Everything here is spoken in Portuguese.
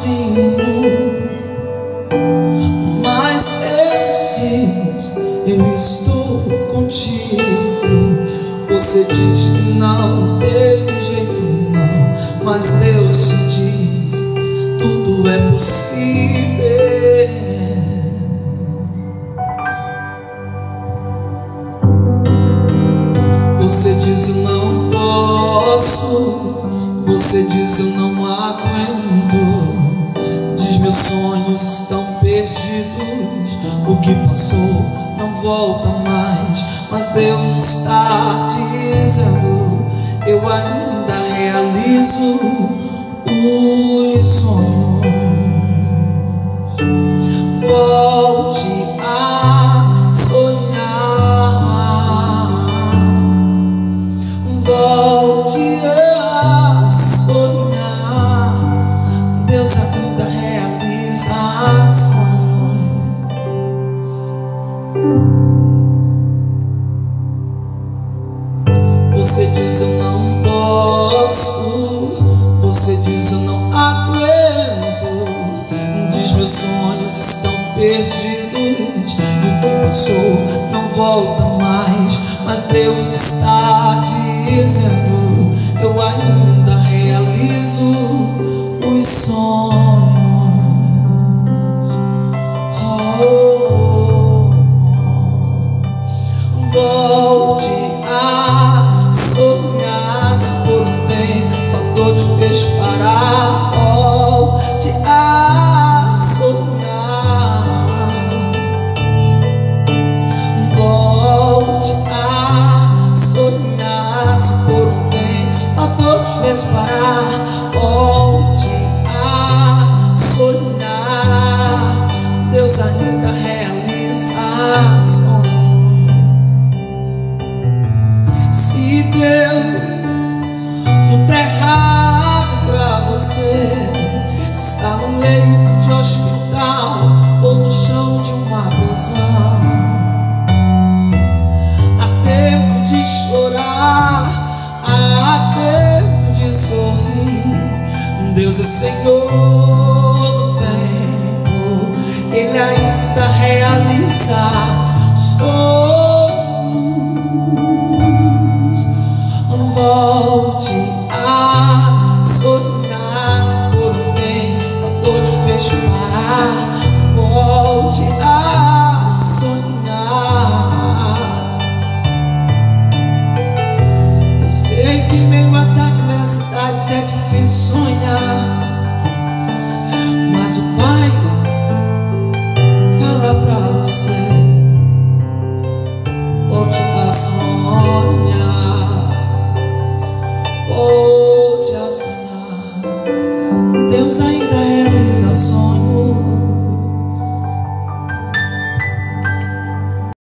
sozinho. Mas Deus diz: eu estou contigo. Você diz que não tem jeito não, mas Deus te diz: tudo é possível. Você diz: eu não posso. Você diz: eu não aguento. Diz: meus sonhos estão perdidos. O que passou não volta mais. Mas Deus está dizendo: eu ainda realizo os sonhos. Volte a sonhar. Volte a sonhar. Deus ainda realiza sonhos. Você diz: eu não posso. Você diz: eu não aguento. Diz: meus sonhos estão perdidos. E o que passou não volta mais. Mas Deus está dizendo: eu ainda realizo os sonhos. Volte a sonhar. Se por um tempo a dor te fez parar, volte a sonhar. Volte a sonhar. Se por um tempo a dor te fez parar, volte a sonhar. Deus ainda realiza sonhos. Se deu tudo errado pra você, se está no leito de hospital ou no chão de uma prisão, há tempo de chorar, há tempo de sorrir. Deus é Senhor do tempo, Ele ainda realiza sonhos. Volte a sonhar. Se por um tempo a dor te fez parar, volte a sonhar. Eu sei que meio a essa adversidade é difícil sonhar, mas o Pai fala pra você: volte a sonhar. Oh,